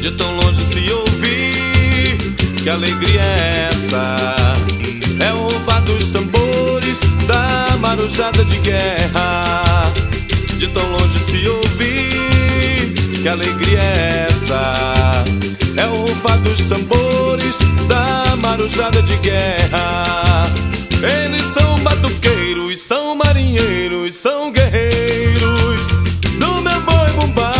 de tão longe se ouvir. Que alegria é essa? É o rufar dos tambores da marujada de guerra. De tão longe se ouvir. Que alegria é essa? É o rufar dos tambores da marujada de guerra. Eles são batuqueiros, são marinheiros, são guerreiros do meu boi bumbá.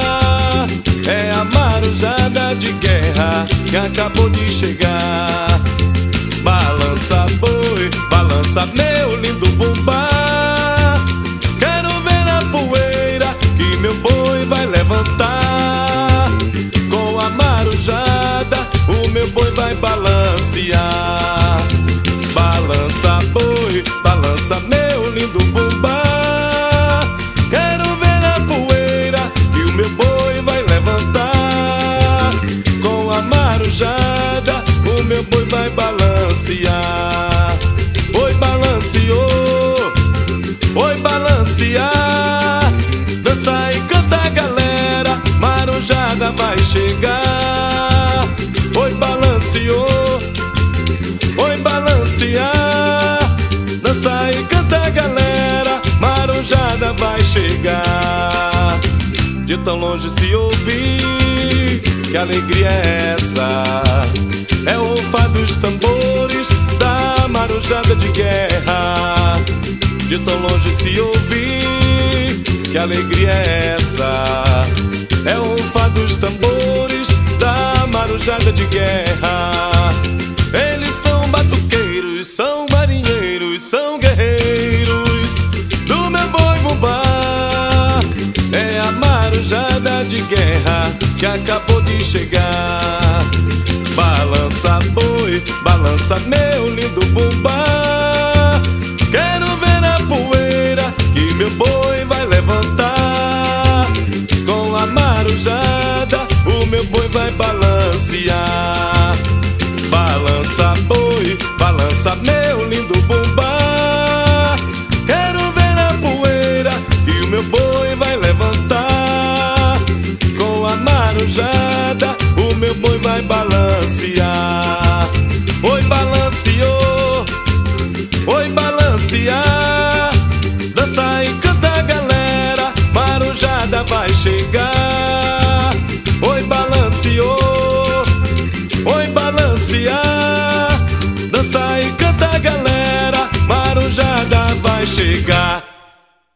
É a marujada de guerra que acabou de chegar. Balança boi, balança meu lindo bumbá. Quero ver a poeira que meu boi vai levantar. Com a marujada o meu boi vai balancear. Balança boi, balança meu lindo bumbá. Quero ver a poeira que o meu boi vai levantar. Com a marujada o meu boi vai balancear. Oi balanceou, oi balancear. Dança e canta galera, marujada vai chegar. Oi balanceou, oi balancear. Dança e canta galera, marujada vai chegar. De tão longe se ouvir, que alegria é essa? É o rufar dos tambores da marujada de guerra. De tão longe se ouvir, que alegria é essa? É o rufar dos tambores da marujada de guerra. Eles são batuqueiros, são marinheiros, são guerreiros do meu boi bumbá. É a marujada de guerra que acabou de chegar. Balança boi, balança meu lindo bumbá.